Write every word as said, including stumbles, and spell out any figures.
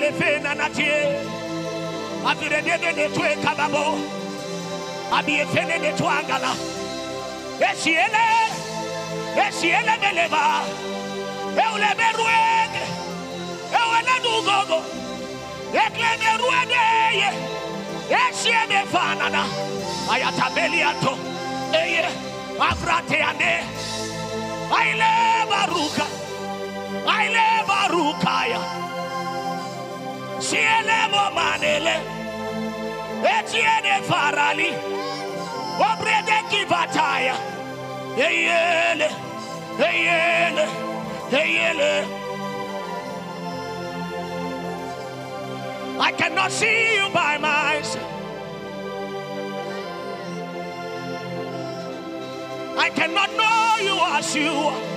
fena natie. Avire debe ne tue kababo. Abi efene ne tuangala. Esiele. Esiele beleva. Eule beruege. Eule dugogo. Ekle beruege. Esiele fanana. Ayatabeliato. Eye. Avrate ane. Aile baruka. Aile barukaya. Siele momanele. Etiene farali. Obrede kivataya. Eyele. Eyele. Eyele. I cannot see you by myself. I cannot know you as you are.